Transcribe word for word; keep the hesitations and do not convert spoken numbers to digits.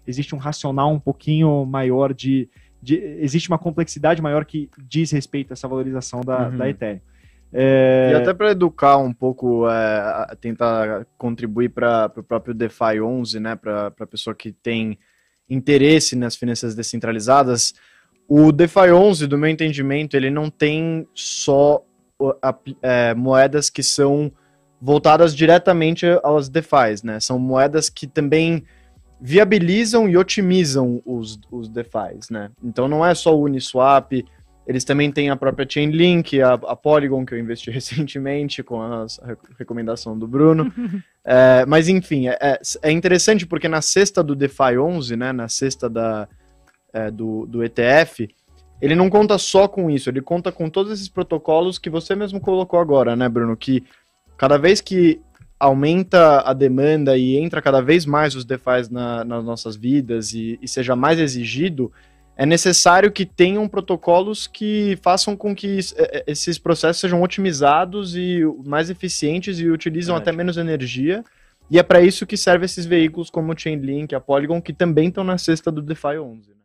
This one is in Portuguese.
existe um racional um pouquinho maior de, de existe uma complexidade maior que diz respeito a essa valorização da, uhum. da Ethereum. É... E até para educar um pouco, é, tentar contribuir para o próprio DeFi onze, né, para a pessoa que tem interesse nas finanças descentralizadas, o DeFi onze, do meu entendimento, ele não tem só é, moedas que são voltadas diretamente aos DeFis, né? São moedas que também viabilizam e otimizam os, os DeFis, né? Então não é só o Uniswap, eles também têm a própria Chainlink, a, a Polygon, que eu investi recentemente com a, a recomendação do Bruno. é, mas enfim, é, é interessante porque na cesta do DeFi onze, né, na cesta da, é, do, do E T F, ele não conta só com isso, ele conta com todos esses protocolos que você mesmo colocou agora, né, Bruno? Que cada vez que aumenta a demanda e entra cada vez mais os DeFis na, nas nossas vidas e, e seja mais exigido, é necessário que tenham protocolos que façam com que esses processos sejam otimizados e mais eficientes e utilizam é, até menos energia. E é para isso que servem esses veículos como o Chainlink, a Polygon, que também estão na cesta do DeFi onze.